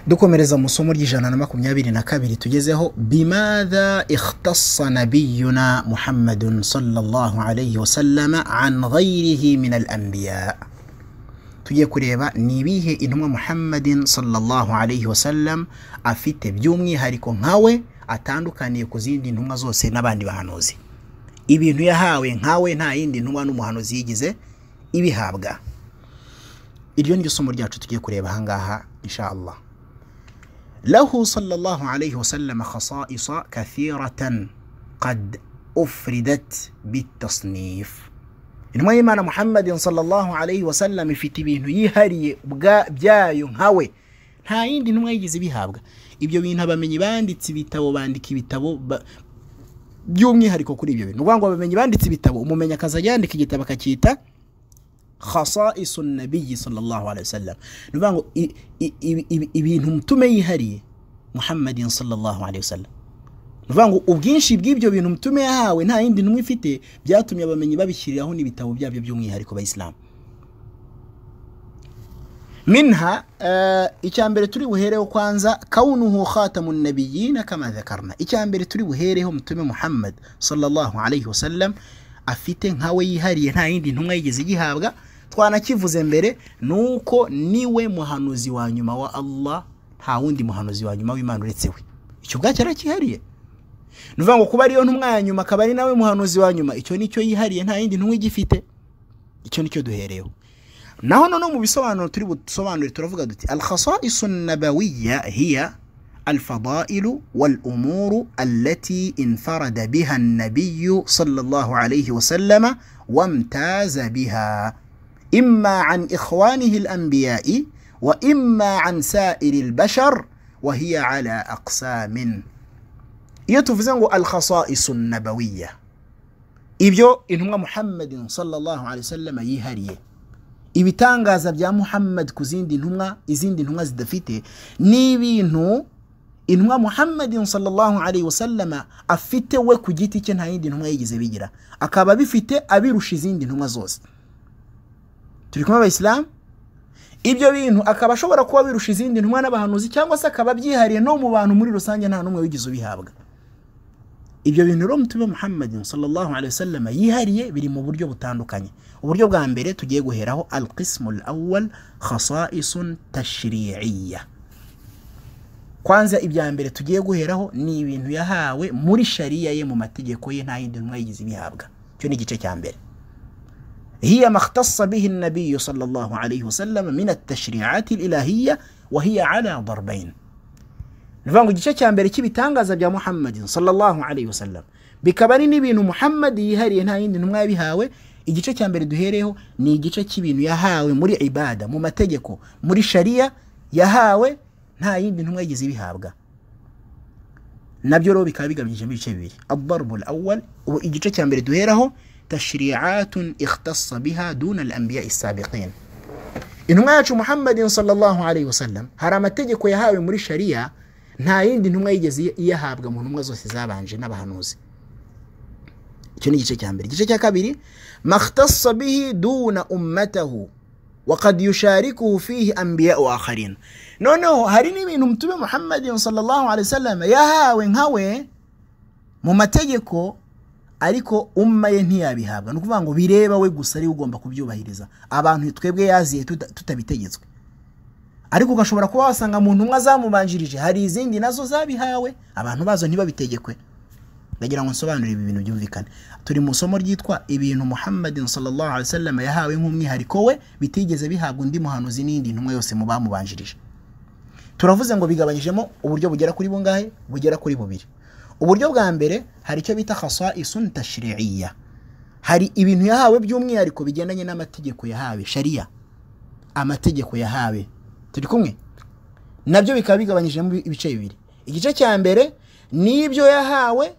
dukomereza mu somo ry'ijana na 22 tugezeho bimadha ikhtassa nabiyuna Muhammadun sallallahu alayhi wa sallam an ghayrihi min al-anbiya. Tugiye kureba nibihe intumwa Muhammadin sallallahu alayhi wa sallam afite by'umwihariko nkawe atandukaniye ku zindi ntumwa zose n'abandi bahanuzi. Ibintu yahawe nkawe nta yindi ntumwa n'umuhanuzi yigize ibihabwa. Iryo ni somo ryacu tugiye kureba hangaha inshallah. له صلى الله عليه وسلم خصائص كثيرة قد أفردت بالتصنيف. إنما يمان محمد صلى الله عليه وسلم في تبين يهري بجاي هاوي nta yindi ntumwa yigize bihabwa. Ibyo bintu abamenyi banditse ibitabo bandika ibitabo by'umwihariko kuri ibyo bintu. Ubwo abamenyi banditse ibitabo umumenya akazajyandika igitabo akacyita خصائص النبي صلى الله عليه وسلم. نبغى ibintu mutume yihariye Muhammadin sallallahu alayhi wasallam. Nubwo ubwinshi bw'ibyo bintu mutume yahawe nta yindi ntumwe ifite byatumye abamenyi babishyiriraho n'ibitabo byabyo by'umwihariko bayislam. Minha icyambere turi buhereho kwanza kaunuhu khatamun nabiyyin kama dhakarna. Icyambere turi buhereho mutume Muhammad sallallahu alayhi wasallam afite nkawe yihariye nta yindi ntumwa yigeze gihabwa. Twanakivuze mbere nuko niwe muhanuzi wa nyuma wa Allah, nta wundi muhanuzi wa nyuma w'Imana uretse we. Icyo bwacyo arakihariye. Nuvuga ngo kuba ariyo ntumwa ya nyuma akaba ari nawe muhanuzi wa nyuma, icyo nicyo yihariye nta yindi ntumwa igifite. Icyo nicyo duhereyeho. Naho none mu bisobanuro turi busobanure turavuga duti al-khasa'is an-nabawiyya hiya الفضائل والأمور التي انفرد بها النبي صلى الله عليه وسلم وامتاز بها إما عن إخوانه الأنبياء وإما عن سائر البشر وهي على أقسام. يتفزن الخصائص النبوية إبيو إنما محمد صلى الله عليه وسلم يهريه ibitangaza bya Muhammad kuzindi ntumwa izindi ntumwa zidafite n'ibintu intumwa Muhammadin sallallahu alayhi wasallama afite we ku giti cye nta yindi ntumwa yigize bigira, akaba bifite abirusha izindi ntumwa zose. Turi kumwe abayislam, ibyo bintu akaba ashobora kuba birusha izindi ntumwa n'abahanuzi cyangwa se akaba byihariye no mu bantu muri rusange nta numwe wigize ubihabwa. Ibyo bintu ro mutume Muhammadin sallallahu alayhi wasallama yihariye biri mu buryo butandukanye. Uburyo bwa mbere tugiye guheraho al-qismul awwal khasa'isun tashri'iyya. Kwanza ibya mbere tugiye guheraho ni ibintu yahawe muri sharia ye mu mategeko ye nta yindi ntumwa yigize bihabwa. Cyo ni igice cya mbere. Hiya makhtassa bihi an-nabiy sallallahu alayhi wasallam min at-tashri'at al-ilahiyya wa hiya ala darbayn. Nivango igice cya mbere cy'ibitangaza bya Muhammadin sallallahu alayhi wasallam bikaba ari n'ibintu Muhammad yihariye nta yindi ntumwa yabihawe. Igice cya mbere duhereho ni igice cy'ibintu yahawe muri ibada mu mategeko muri sharia yahawe nta yindi ntumwa yigize bihabwa. Nabyo ro bikaba bigabanyije mu bice bibiri. Ad-darb al-awwal igice cya mbere duheraho tashri'atun ikhtassa biha duna al-anbiya as-sabiqin. Intumwa yacu Muhammadin sallallahu alayhi wasallam hari amategeko yahawe muri sharia nta yindi ntumwa yigize yahabwa mu ntumwa zose zabanje n'abahanuzi. Icyo ni igice cya mbere. Igice cya kabiri makhtassa bihi duna ummatahu wa qad yusharikuhu fihi anbiya'u akharin. Noneho hari n'ibintu mutume Muhammadin sallallahu alayhi wasallam yahawe nkawe mu mategeko ariko umma ye ntiyabihabwa. Nukuvuga ngo bireba we gusa ari ugomba kubyubahiriza, abantu twebwe yaziye tutabitegetswe. Ariko ugashobora kuba wasanga mu ntumwa zamubanjirije hari izindi nazo zabihawe abantu bazo ntibabitegekwe. Ndagira ngo nsobanurire ibi bintu byumvikane. Turi mu somo ryitwa ibintu Muhammadin sallallahu alayhi wasallam yahawe nk'umwihariko we bitigeze bihabwa undi muhanuzi n'indi ntumwa yose mu bamubanjirije. Turavuze ngo bigabanyijemo uburyo bugera kuri bungahe bugera kuri bubiri. Uburyo bwa mbere hari icyo bita khasa'isun tashri'iyya. Hari ibintu yahawe by'umwihariko bigendanye n'amategeko yahawe sharia, amategeko yahawe. Turi kumwe? Nabyo bikaba bigabanyijemo ibice bibiri. Igice cya mbere nibyo yahawe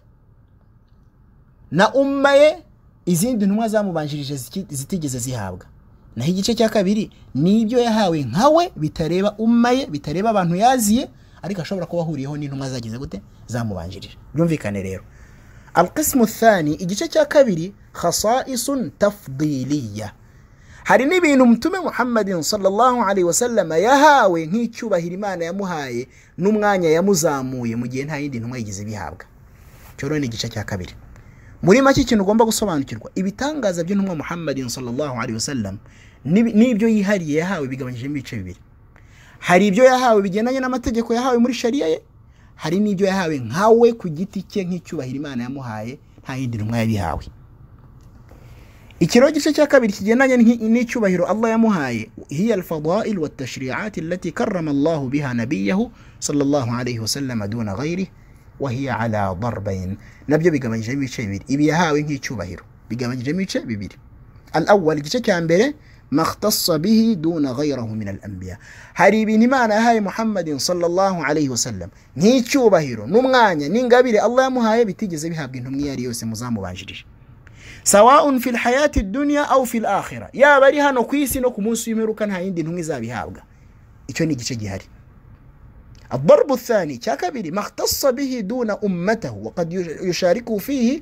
na umma ye izindi ntumwa zamubanjirije zitigeze zihabwa. Naho igice cya kabiri nibyo yahawe nkawe bitareba umma ye bitareba abantu yaziye ariko ashobora kuba ahuriyeho n'intumwa zagize gute zamubanjirije. Byumvikane rero. Al-qismu athani igice cya kabiri khasa'isun tafdiliyya. hari n'ibintu mutume Muhammadin sallallahu alaihi wasallam yahawe nk'icyubahiro Imana yamuhaye n'umwanya yamuzamuye mu gihe nta yindi ntumwa yigize bihabwa. Cyo ni igice cya kabiri. Muri make ikintu ugomba gusobanukirwa, ibitangaza by'intumwa Muhammadin sallallahu alaihi wasallam n'ibyo yihariye yahawe bigabanyije mu bice bibiri. Hari ibyo yahawe bigendanye n'amategeko yahawe muri sharia ye, hari n'ibyo yahawe nkawe ku giti cye nk'icyubahiro Imana yamuhaye nta yindi ntumwa yabihawe. Ikiro gice cya kabiri kigendanye n'icyubahiro Allah yamuhaye, hiya al-fadail wa at-tashri'at allati karrama Allah biha nabiyahu sallallahu alayhi wasallam duna ghayrihi wa hiya ala darbayn. Nabyo bigabanyije mu bice bibiri. Ibi yahawe nk'icyubahiro bigabanyije mu bice bibiri. Al-awwal, igice cya mbere, makhtassa bihi duna ghayrihi min al-anbiya. Hari ibintu Imana yahaye Muhammadin sallallahu alayhi wasallam nk'icyubahiro n'umwanya n'ingabire Allah yamuhaye bitigeze bihabwa intumwa yari yose muzamubanjirije, sawa'un fil hayati dunya aw fil akhirah, yaba ari hano ku isi no ku munsi w'imperuka nta yindi ntumwa izabihabwa. Icyo ni igice gihari. الضرب الثاني كبير ما اختص به دون أمته وقد يشاركه فيه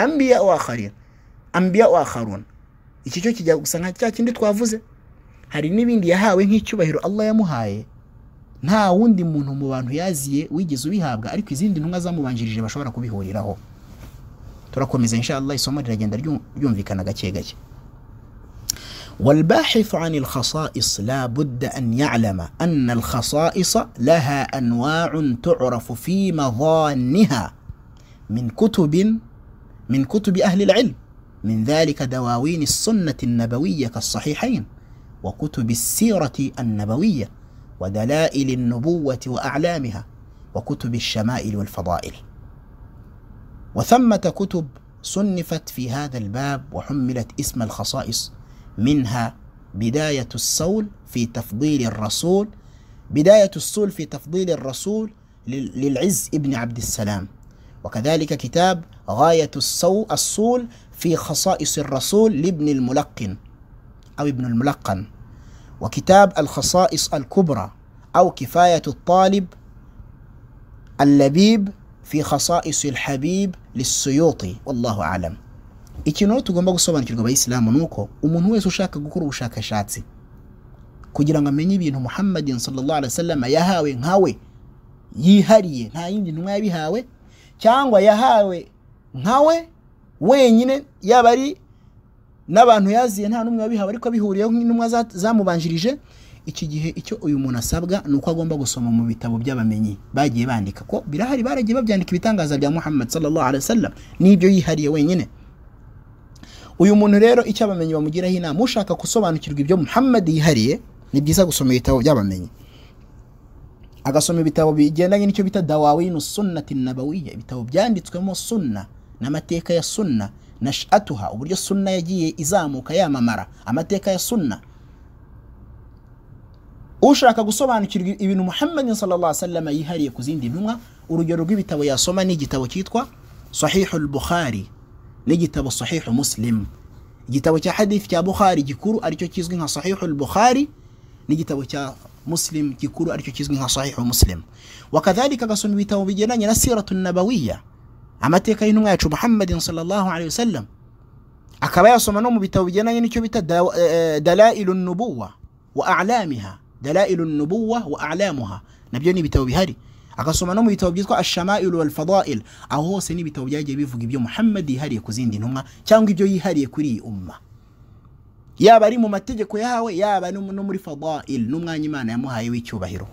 أنبياء آخرون. Iki cyo kijya gusa nka cya kindi twavuze, hari n'ibindi yahawe nk'icyubahiro Allah yamuhaye nta wundi muntu mu bantu yaziye wigize ubihabwa, ariko izindi ntumwa zamubanjirije bashobora kubihuriraho. Turakomeza inshallah, isomo riragenda ryumvikana gake gake. والباحث عن الخصائص لا بد أن يعلم أن الخصائص لها أنواع تعرف في مظانها من كتب أهل العلم، من ذلك دواوين السنة النبوية كالصحيحين، وكتب السيرة النبوية، ودلائل النبوة وأعلامها، وكتب الشمائل والفضائل. وثمة كتب صنفت في هذا الباب وحملت اسم الخصائص، منها بداية الصول في تفضيل الرسول للعز ابن عبد السلام، وكذلك كتاب غاية الصول في خصائص الرسول لابن الملقن أو ابن الملقن، وكتاب الخصائص الكبرى أو كفاية الطالب اللبيب في خصائص الحبيب للسيوطي، والله أعلم. Ikintu tugomba gusobanukirwa abayisilamu nuko umuntu wese ushaka gukora ubushakashatsi kugira ngo amenye ibintu Muhammadin sallallahu alaihi wasallam yahawe nkawe yihariye nta yindi ntumwa yabihawe, cyangwa yahawe nkawe wenyine, yaba ari n'abantu yaziye nta numwe yabihawe ariko bihuriyeho nk'intumwa zamubanjirije, iki gihe icyo uyu muntu asabwa nuko agomba gusoma mu bitabo by'abamenyi bagiye bandika ko birahari, baragiye babyandika ibitangaza bya Muhammad sallallahu alaihi wasallam n'ibyo yihariye wenyine. Uyu muntu rero icyo abamenyi bamugiraho inama, ushaka gusobanukirwa ibyo Muhammad yihariye ni byiza gusoma ibitabo by'abamenyi, agasoma ibitabo bigendanye n'icyo bita dawawinu sunnati nabawiyya, ibitabo byanditswemo sunna n'amateka ya sunna, nash'atuha, uburyo sunna yagiye izamuka yamamara, amateka ya sunna. Ushaka gusobanukirwa ibintu Muhammad sallallahu alaihi wasallam yihariye ku zindi ntumwa, urugero rw'ibitabo yasoma ni igitabo cyitwa Sahihul Bukhari n'igitabo Sahih Muslim. Igitabo cya hadith cya Bukhari gikuru aricyo kizwi nka Sahihul Bukhari, n'igitabo cya Muslim gikuru aricyo kizwi nka Sahih Muslim. Wakadhalika gasoma ibitabo bigendanye na siratun nabawiyya, amateka y'intumwa yacu Muhammadin sallallahu alaihi wasallam. Akaba yasoma no mu bitabo bigendanye n'icyo bita dalailun nubuwwa wa a'lamiha, dalailun nubuwwa wa a'lamuha, nabyo ni ibitabo bihari. Agasoma no mu bitabo byitwa ash-shama'il wal fadail, aho hose ni ibitabo byagiye bivuga ibyo Muhammad yihariye ku zindi ntumwa cyangwa ibyo yihariye kuri iyi umma, yaba ari mu mategeko yahawe, yaba no muri fadail n'umwanya Imana yamuhaye w'icyubahiro.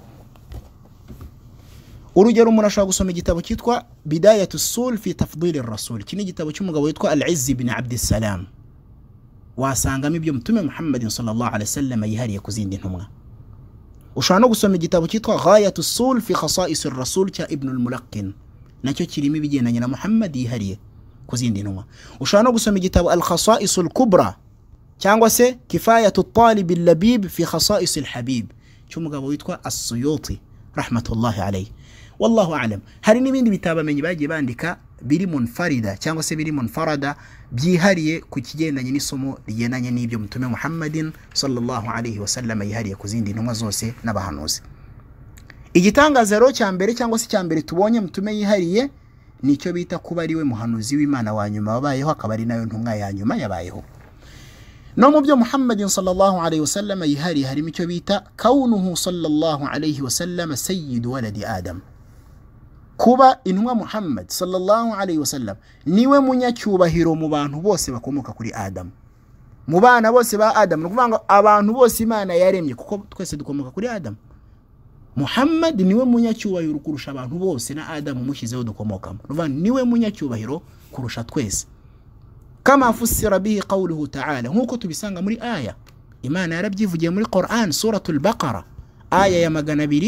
Urugero, umuntu ashobora gusoma igitabo cyitwa Bidayatu Sul fi Tafdil ar-Rasul, iki ni igitabo cy'umugabo witwa Al-Izz ibn Abd Salam, wasangamo ibyo Mutume Muhammad sallallahu alaihi wasallam yihariye ku zindi ntumwa. Ushobora no gusoma igitabo cyitwa Ghayatu Sul fi Khasa'is ar-Rasul cya Ibn al-Mulaqin, nacyo kirimo ibigendanye na Muhammad yihariye ku zindi ntumwa. Ushobora no gusoma igitabo Al-Khasa'is al-Kubra cyangwa se Kifayatu at-Talib al-Labib fi Khasa'is al-Habib cy'umugabo witwa As-Suyuti rahmatullahi alayhi. Wallahu a'lam. Hari n'ibindi bitabo amenyi bagiye bandika biri munfarida cyangwa se biri munfarada byihariye ku kigendanye n'isomo rigendanye n'ibyo Mutume Muhammadin sallallahu alayhi wasallam yihariye ku zindi ntumwa zose n'abahanuzi. Igitangaza rero cya mbere cyangwa se cya mbere tubonye Mutume yihariye nicyo bita kuba ari we muhanuzi w'Imana wa nyuma wabayeho, akaba ari nayo ntumwa ya nyuma yabayeho. no mu byo Muhammadin sallallahu alayhi wasallam yihari harimo icyo bita kaunuhu sallallahu alayhi wasallam sayyidu waladi Adam. Kuba intumwa Muhammad sallallahu alayhi wasallam niwe munyacyubahiro mu bantu bose bakomoka kuri Adam, mu bana bose ba Adam, no kuvanga abantu bose Imana yaremye, kuko twese dukomoka kuri Adam. Muhammad niwe munyacyubahiro kurusha abantu bose na Adam mushyizeho dukomokamo, no kuvanga niwe munyacyubahiro kurusha twese. Kama fusira bihi qawluhu ta'ala, nkuko tubisanga muri aya Imana yarabyivugiye muri Quran suratul Baqara aya ya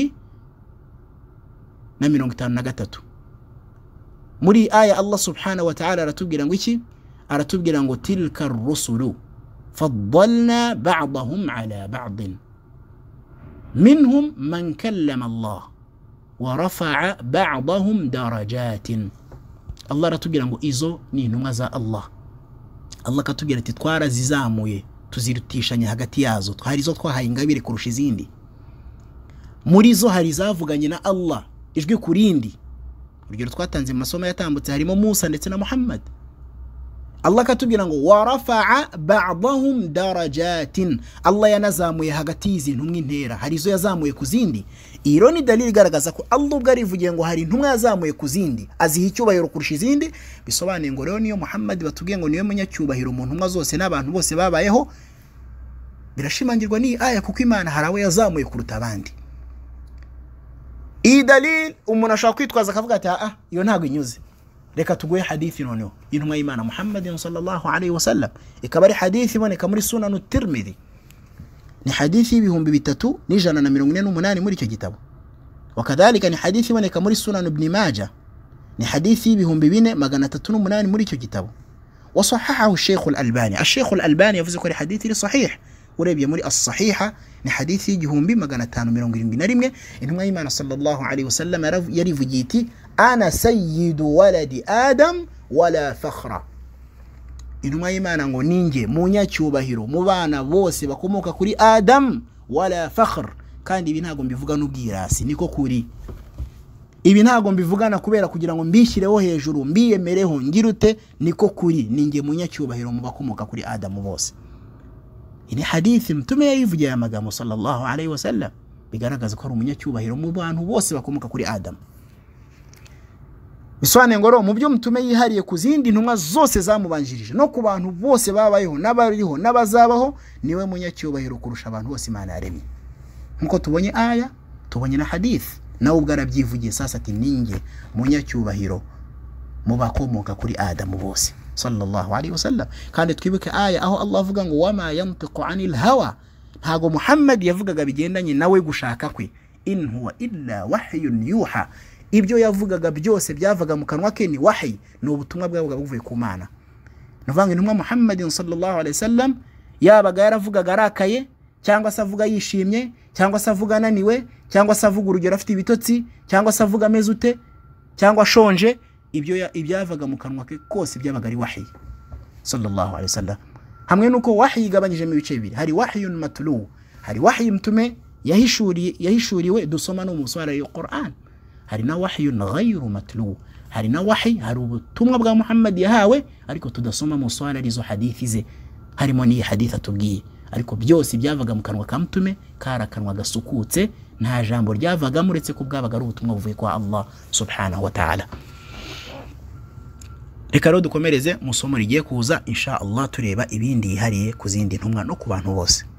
253. muri aya Allah subhanahu wa ta'ala aratubwira ngo iki? Aratubwira ngo tilka ar-rusulu faddalna ba'dahum ala ba'd minhum man kallama Allah wa rafa'a ba'dahum darajatin. Allah aratubwira ngo izo ni intumwa za Allah. Allah katubwira ati twarazizamuye tuzirutishanya hagati yazo, hari zo twahaye ingabire kurusha izindi. Muri zo hari zavuganye na Allah ijwi kurindi. Urugero twatanze mu masomo yatambutse harimo Musa ndetse na Muhammad. Allah katubwira ngo wa rafa'a ba'dahum darajatin, Allah yanazamuye hagati y'izintu mw'intera, hari zo yazamuye ku zindi. Iro ni dalili igaragaza ko Allah ubwo arivugiye ngo hari intumwa yazamuye ku zindi aziha icyubahiro kurusha izindi. Bisobanuye ngo rero niyo Muhammad batubwiye ngo niwe munyacyubahiro mu ntumwa zose n'abantu bose babayeho, birashimangirwa ni aya kuko Imana hari abo yazamuye kuruta abandi. Iyi dalil umuntu ashaka kwitwaza akavuga ati iyo ntago inyuze, reka tuguye hadithi noneho intumwa y'Imana Muhammadin sallallahu alayhi wasallam. Ikaba ari hadithi iboneka muri Sunan at-Tirmidhi, ni hadithi 3148 muri icyo gitabo. Wakadhalika ni hadithi iboneka muri Sunan Ibn Majah, ni hadithi 4308 muri icyo gitabo. Wasahahahu Sheikh al-Albani, Sheikh al-Albani yavuze ko ari hadithi iri sahih. Urebye muri as-sahiha ni hadithi 1571. Intumwa y'Imana sallallahu alayhi wasallam yarivugiye iti ana sayyidu waladi Adam wala fakhra. Intumwa y'Imana ngo ninjye munyacyubahiro mu bana bose bakomoka kuri Adam wala fakhr. Kandi ibi ntago mbivuga n'ubwirasi, niko kuri. Ibi ntago mbivugana kubera kugira ngo mbishyireho hejuru mbiyemereho ngirute, niko kuri. Ninjye munyacyubahiro mu bakomoka kuri Adam bose. Ini hadithi mtume yayivugiye amagambo sallallahu alayhi wasallam, bigaragaza ko ari umunyacyubahiro mu bantu bose bakomoka kuri Adam. Bisobanuye ngo mu byo mtume yihariye ku zindi ntumwa zose zamubanjirije no ku bantu bose babayeho n'abariho n'abazabaho, niwe munyacyubahiro kurusha abantu bose Imana yaremye. Nkuko tubonye aya, tubonye na hadith, nawe ubwo arabyivugiye sasa ati ninjye munyacyubahiro mu bakomoka kuri Adam bose sallallahu alayhi wasallam. Kandi twibuke aya aho Allah avuga ngo wama yantiqu anil hawa, ntago Muhammad yavugaga bigendanye nawe gushaka kwe, in huwa illa wahyun yuha. Ibyo yavugaga byose byavaga mu kanwa ke ni wahy, no ubutumwa bwabaga buvuye ku Mana. Nuvanga intumwa Muhammadin sallallahu alayhi wasallam yabaga yaravugaga arakaye, cyangwa se avuga yishimye, cyangwa se avuga ananiwe, cyangwa se avuga urugero afite ibitotsi, cyangwa se avuga amezute, cyangwa shonje. Ibyo ibyavaga mu kanwa ke kose byabaga ari wahy sallallahu alayhi wasallam. Hamwe nuko wahy igabanyije mu bice bibiri, hari wahyun matlu, hari wahy mtume yahishuriwe dusoma no mu sura ya Qur'an, hari na wahyun ghayru matlu, hari na wahy hari ubutumwa bwa Muhammad yahawe ariko tudasoma mu sura izo hadithi ze, harimo ni haditha tubwiye. Ariko byose byavaga mu kanwa ka mtume, kara kanwa gasukutse, nta jambo ryavaga muretse ko bwabaga ari ubutumwa buvuye kwa Allah subhanahu wa ta'ala. Reka rero dukomereze mu somo rigiye kuza insha Allah tureba ibindi yihariye ku zindi ntumwa no ku bantu bose.